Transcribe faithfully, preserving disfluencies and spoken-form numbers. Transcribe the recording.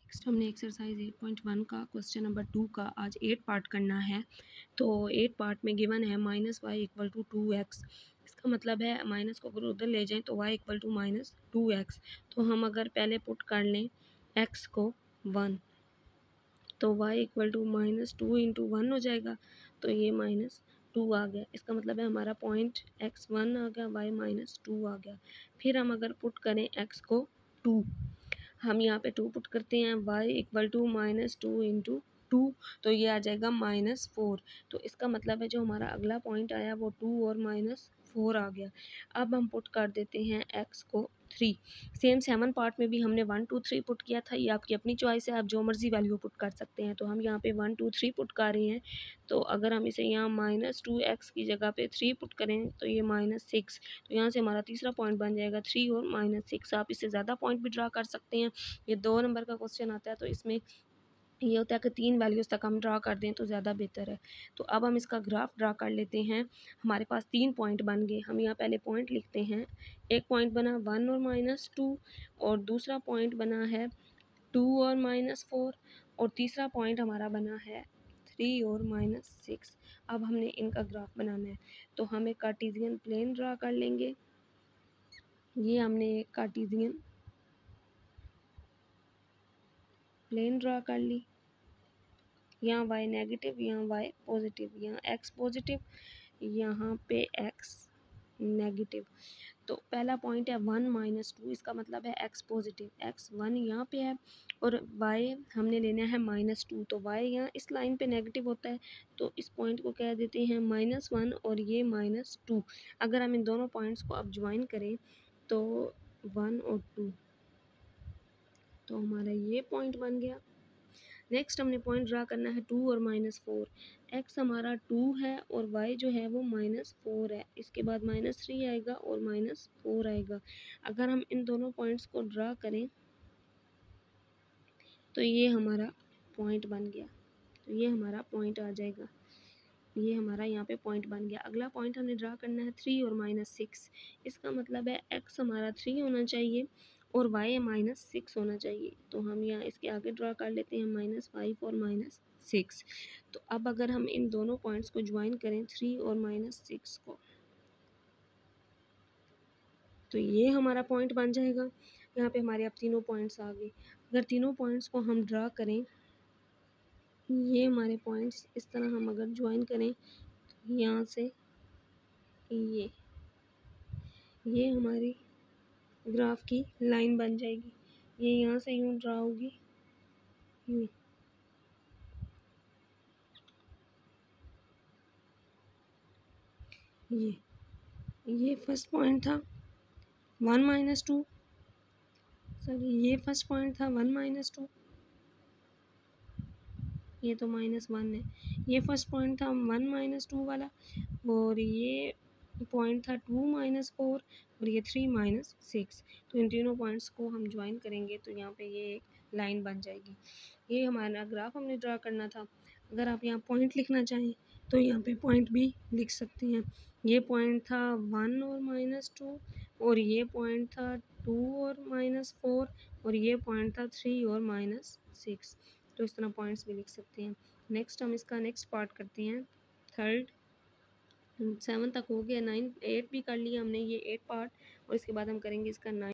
Next हमने exercise eight point one का question number two का आज एट पार्ट करना है। तो एट पार्ट में गिवन है minus y equal to two x. इसका मतलब है माइनस को अगर उधर ले जाएं तो y equal to minus two x. तो हम अगर पहले पुट कर लें एक्स को वन तो y equal to minus two into one हो जाएगा। तो ये माइनस टू आ गया। इसका मतलब है हमारा पॉइंट एक्स वन आ गया, वाई माइनस टू आ गया। फिर हम अगर पुट करें एक्स को टू, हम यहाँ पे टू पुट करते हैं, y equal to minus two into two, तो ये आ जाएगा माइनस फोर। तो इसका मतलब है जो हमारा अगला पॉइंट आया वो टू और माइनस फोर आ गया। अब हम पुट कर देते हैं x को थ्री। सेम सेवन पार्ट में भी हमने वन टू थ्री पुट किया था, ये आपकी अपनी चॉइस है, आप जो मर्जी वैल्यू पुट कर सकते हैं। तो हम यहाँ पे वन टू थ्री पुट कर रहे हैं। तो अगर हम इसे यहाँ माइनस टू एक्स की जगह पे थ्री पुट करें तो ये माइनस सिक्स। तो यहाँ से हमारा तीसरा पॉइंट बन जाएगा थ्री और माइनस सिक्स। आप इससे ज़्यादा पॉइंट भी ड्रा कर सकते हैं। ये दो नंबर का क्वेश्चन आता है तो इसमें ये होता है कि तीन वैल्यूज़ तक हम ड्रा कर दें तो ज़्यादा बेहतर है। तो अब हम इसका ग्राफ ड्रा कर लेते हैं। हमारे पास तीन पॉइंट बन गए। हम यहाँ पहले पॉइंट लिखते हैं। एक पॉइंट बना वन और माइनस टू, और दूसरा पॉइंट बना है टू और माइनस फोर, और तीसरा पॉइंट हमारा बना है थ्री और माइनस सिक्स। अब हमने इनका ग्राफ बनाना है तो हम एक कार्टेशियन प्लेन ड्रा कर लेंगे। ये हमने एक कार्टेशियन प्लेन ड्रा कर ली। यहाँ y नेगेटिव, यहाँ y पॉजिटिव, यहाँ x पॉजिटिव, यहाँ पे x नेगेटिव। तो पहला पॉइंट है वन माइनस टू, इसका मतलब है x पॉजिटिव, x वन यहाँ पे है और y हमने लेना है माइनस टू। तो y यहाँ इस लाइन पे नेगेटिव होता है तो इस पॉइंट को कह देते हैं माइनस वन और ये माइनस टू। अगर हम इन दोनों पॉइंट्स को अब ज्वाइन करें तो वन और टू, तो हमारा ये पॉइंट बन गया। नेक्स्ट हमने पॉइंट ड्रा करना है टू और माइनस फोर। एक्स हमारा टू है और वाई जो है वो माइनस फोर है। इसके बाद माइनस थ्री आएगा और माइनस फोर आएगा। अगर हम इन दोनों पॉइंट्स को ड्रा करें तो ये हमारा पॉइंट बन गया। तो ये हमारा पॉइंट आ जाएगा। ये हमारा यहाँ पे पॉइंट बन गया। अगला पॉइंट हमने ड्रा करना है थ्री और माइनस सिक्स। इसका मतलब है एक्स हमारा थ्री होना चाहिए और वाई माइनस सिक्स होना चाहिए। तो हम यहाँ इसके आगे ड्रा कर लेते हैं माइनस फाइव और माइनस सिक्स। तो अब अगर हम इन दोनों पॉइंट्स को ज्वाइन करें थ्री और माइनस सिक्स को, तो ये हमारा पॉइंट बन जाएगा। यहाँ पे हमारे अब तीनों पॉइंट्स आ गए। अगर तीनों पॉइंट्स को हम ड्रा करें, ये हमारे पॉइंट्स इस तरह हम अगर ज्वाइन करें यहाँ से ये ये हमारी ग्राफ की लाइन बन जाएगी। ये यहाँ से यूँ ड्रा होगी, यूँ। ये ये फर्स्ट पॉइंट था वन माइनस टू, सॉरी ये फर्स्ट पॉइंट था वन माइनस टू, ये तो माइनस वन है। ये फर्स्ट पॉइंट था वन माइनस टू वाला, और ये पॉइंट था टू माइनस फोर, और ये थ्री माइनस सिक्स। तो इन तीनों पॉइंट्स को हम ज्वाइन करेंगे तो यहाँ पे ये एक लाइन बन जाएगी। ये हमारा ग्राफ हमने ड्रा करना था। अगर आप यहाँ पॉइंट लिखना चाहें तो यहाँ पे पॉइंट भी लिख सकते हैं। ये पॉइंट था वन और माइनस टू, और ये पॉइंट था टू और माइनस फोर, और ये पॉइंट था थ्री और माइनस सिक्स। तो इस तरह पॉइंट्स भी लिख सकते हैं। नेक्स्ट हम इसका नेक्स्ट पार्ट करते हैं। थर्ड सेवन तक हो गया, नाइन एट भी कर लिया हमने, ये एट पार्ट, और इसके बाद हम करेंगे इसका नाइन।